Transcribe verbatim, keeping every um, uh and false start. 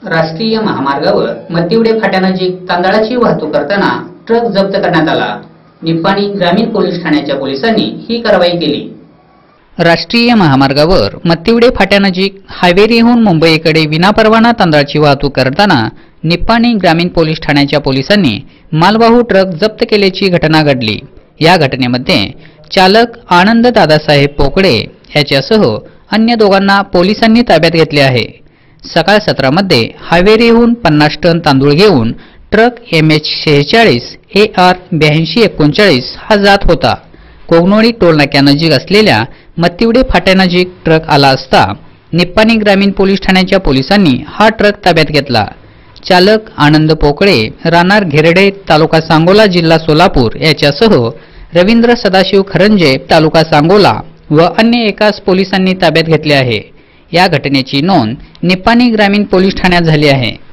राष्ट्रीय महामार्गावर मतिवडे फाट्यानजीक तांदळाची वाहतूक करताना ट्रक जप्त करण्यात आला। निप्पाणी ग्रामीण पोलीस ठाण्याच्या पोलिसांनी ही कारवाई केली। राष्ट्रीय महामार्गावर मतिवडे फाट्यानजीक हायवेहून मुंबईकडे विनापरवाना तांदळाची वाहतूक करताना निप्पाणी ग्रामीण पोलीस ठाण्याच्या पोलिसांनी मालवाहू ट्रक जप्त केल्याची घटना घडली। या घटनेमध्ये चालक आनंद दादासाहेब पोकळे याच्यासह अन्य दोघांना पोलिसांनी ताब्यात घेतले आहे। सकाळ सत्रामध्ये हायवेहून पन्नास टन तांदूळ घेऊन ट्रक एम एच शेहेचाळीस ए आर ब्याऐंशी एकोणचाळीस हा जात होता। कोगनोळी टोल नाक्यानजीक असलेल्या मतिवडे फाट्यानजीक ट्रक आला असता निप्पाणी ग्रामीण पोलीस ठाण्याच्या पोलिसांनी हा ट्रक ताब्यात घेतला। चालक आनंद पोकळे राहणार घेरडे तालुका सांगोला जिल्हा सोलापूर याच्यासह रवींद्र सदाशिव खरंजे तालुका सांगोला व अन्य एकास पोलिसांनी ताब्यात घेतले आहे। या घटनेची नोंद निप्पाणी ग्रामीण पोलीस ठाण्यात झाली आहे।